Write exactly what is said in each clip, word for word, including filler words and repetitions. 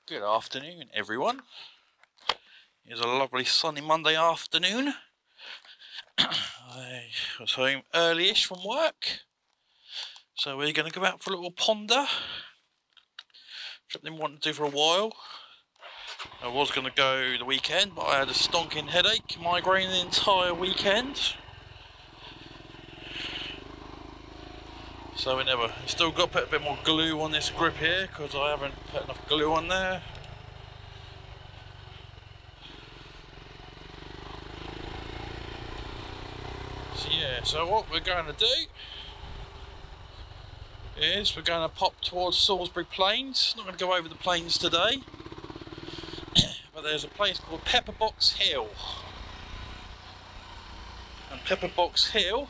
Good afternoon, everyone. It's a lovely sunny Monday afternoon. I was home early-ish from work, so we're going to go out for a little ponder. Something I wanted to do for a while. I was going to go the weekend, but I had a stonking headache, migraine the entire weekend. So we never. Still got to put a bit more glue on this grip here because I haven't put enough glue on there. So yeah, so what we're going to do is we're going to pop towards Salisbury Plains. Not going to go over the plains today, but there's a place called Pepperbox Hill. And Pepperbox Hill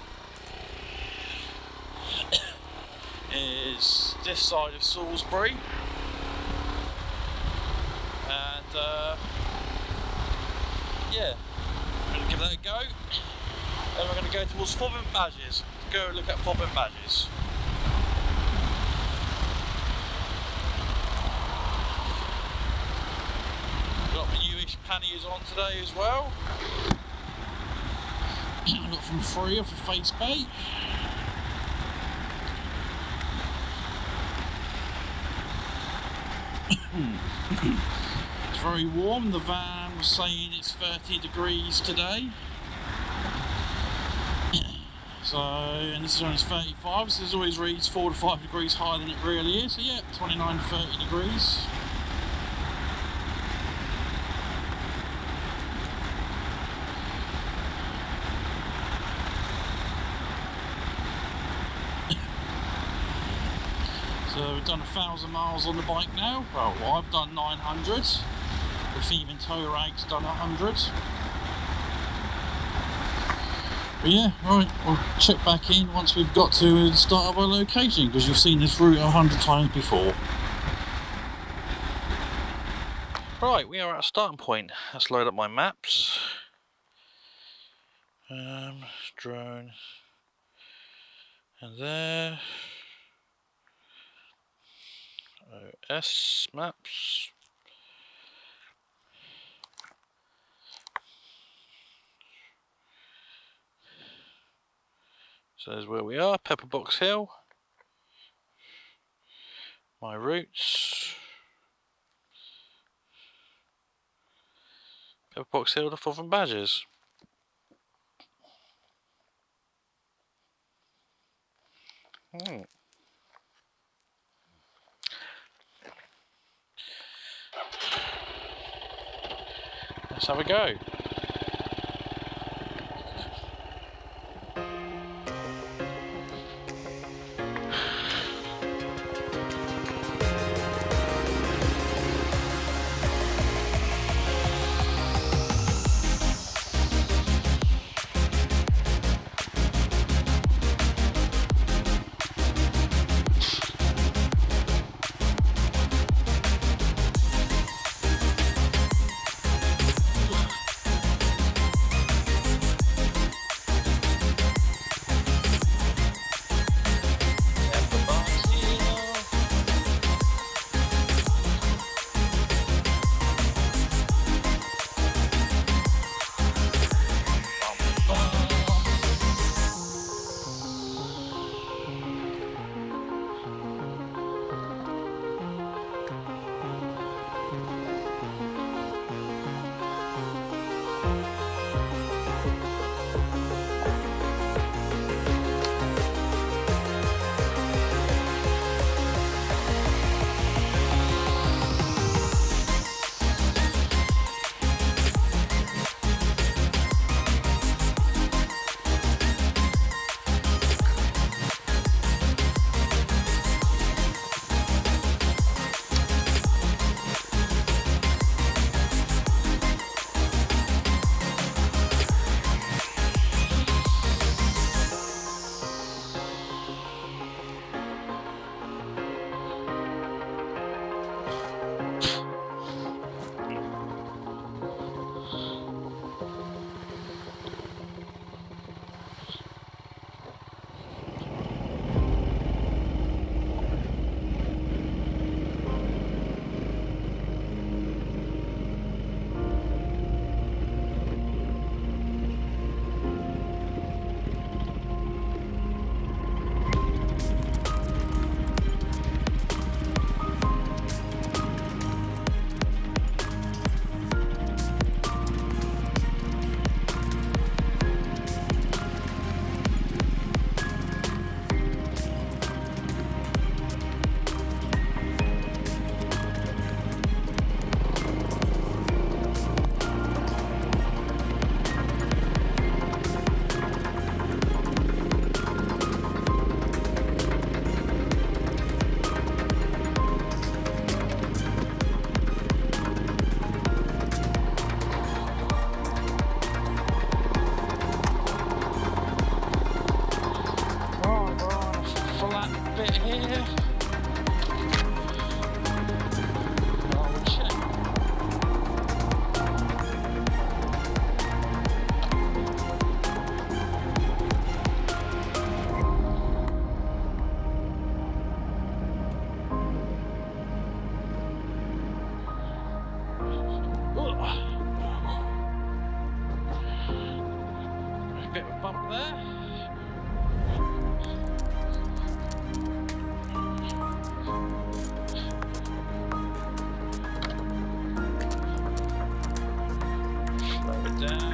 is this side of Salisbury, and uh, yeah, we're going to give that a go. Then we're going to go towards Fovant Badges. Go look at Fovant Badges. Got my newish panniers on today as well. Got from free off of Facebook. It's very warm. The van was saying it's thirty degrees today. So, and this is only thirty-five, so this always reads four to five degrees higher than it really is. So yeah, twenty-nine to thirty degrees. So we've done a thousand miles on the bike now. Well, I've done nine hundred. The thieving tow rag's done a hundred. But yeah, right, we'll check back in once we've got to the start of our location, because you've seen this route a hundred times before. Right, we are at a starting point. Let's load up my maps. Um, drone. And there. O S maps. So there's where we are, Pepperbox Hill. My routes. Pepperbox Hill to Fovant Badges. Hmm. Let's have a go. A bit of a bump there. Slow it down.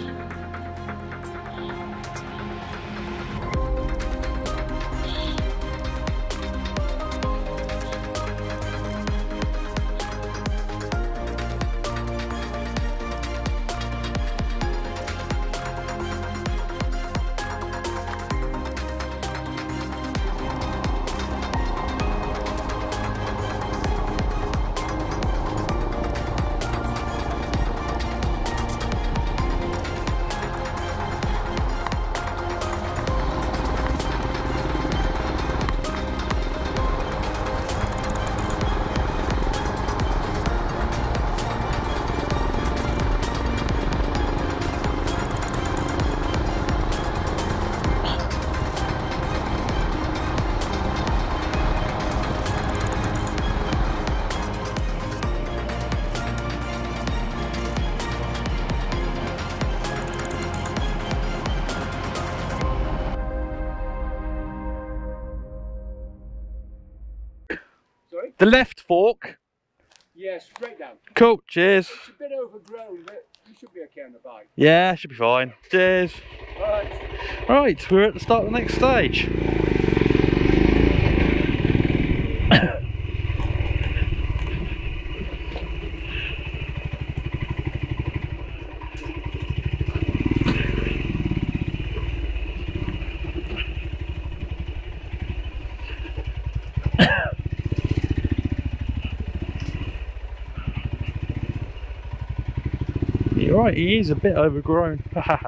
Sorry? The left fork. Yeah, straight down. Cool, cheers. It's a bit overgrown, but you should be okay on the bike. Yeah, should be fine. Cheers. Alright. Right, we're at the start of the next stage. You're right, he is a bit overgrown.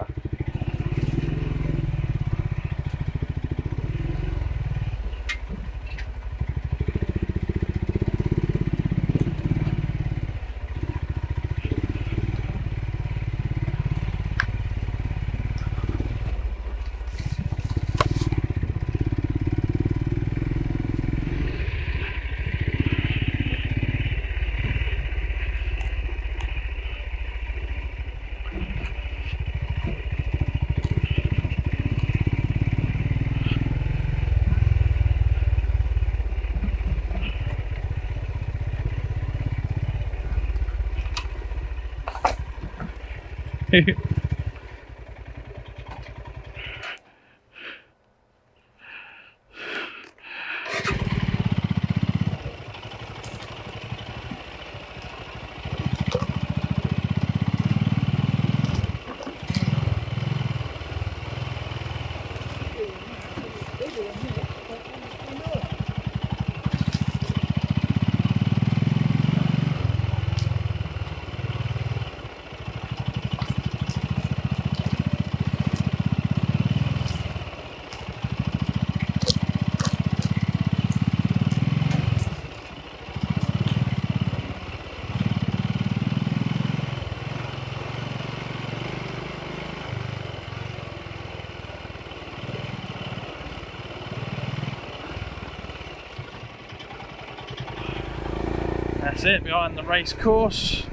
That's it, behind the race course.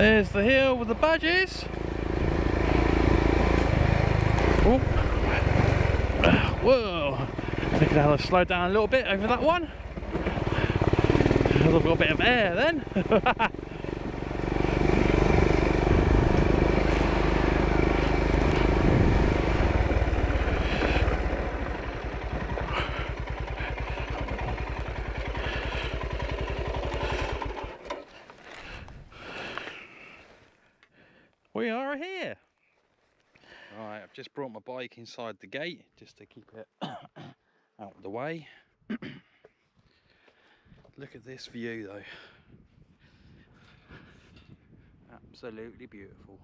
There's the hill with the badges. Oh. Whoa! I think I'll slow down a little bit over that one. I've got a bit of air then. We are here. Right, I've just brought my bike inside the gate just to keep it out of the way. Look at this view though. Absolutely beautiful.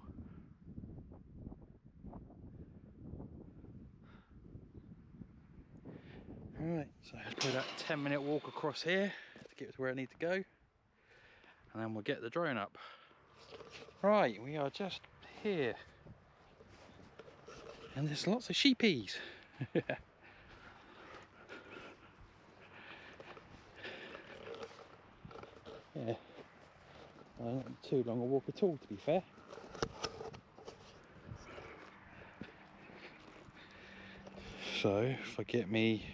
Alright, so I'll do that ten minute walk across here to get to where I need to go. And then we'll get the drone up. Right, we are just here. And there's lots of sheepies. Yeah, well, not too long a walk at all, to be fair. So if I get me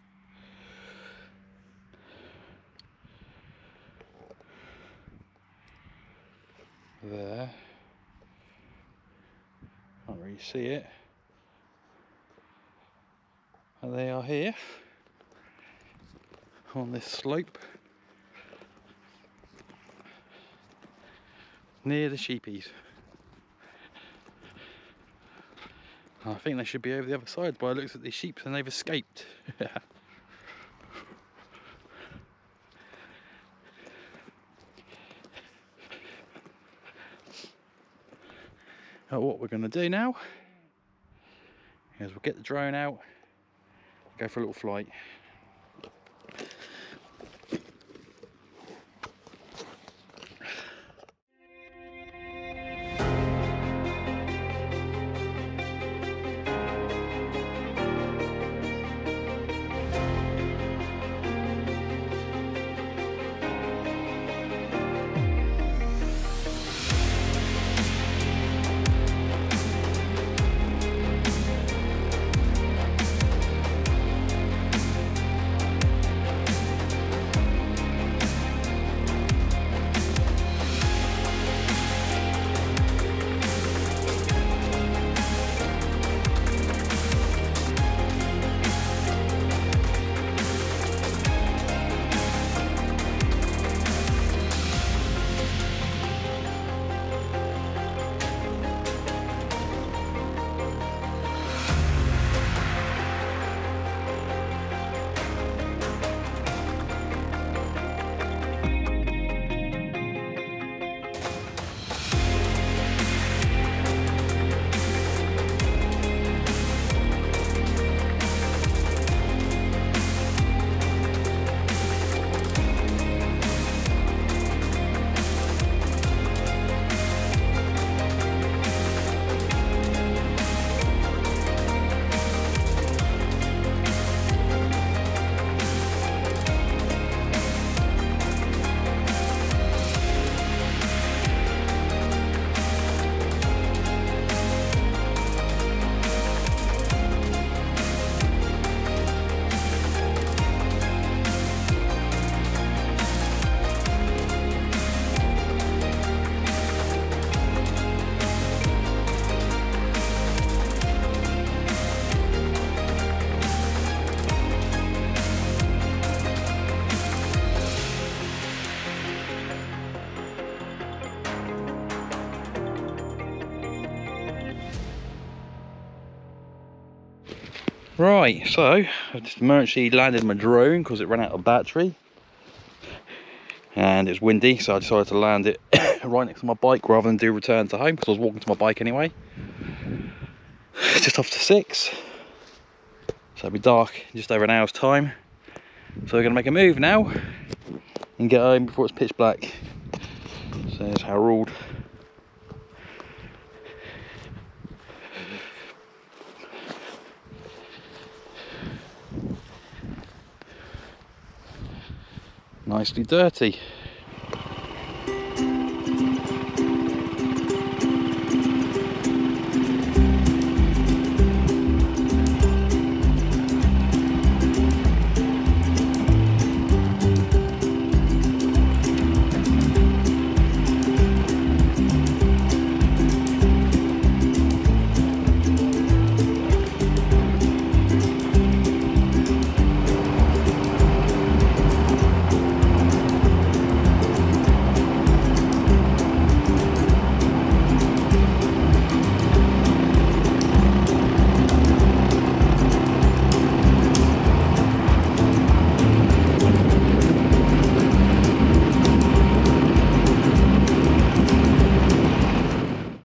there, can't really see it, and they are here on this slope near the sheepies. I think they should be over the other side by the looks at these sheep, and they've escaped. Now what we're going to do now is we'll get the drone out, go for a little flight. Right, so I've just emergency landed my drone because it ran out of battery and it's windy, so I decided to land it right next to my bike rather than do return to home because I was walking to my bike anyway. Just off to six, so it'll be dark in just over an hour's time. So we're going to make a move now and get home before it's pitch black. So there's Harold. Nicely dirty.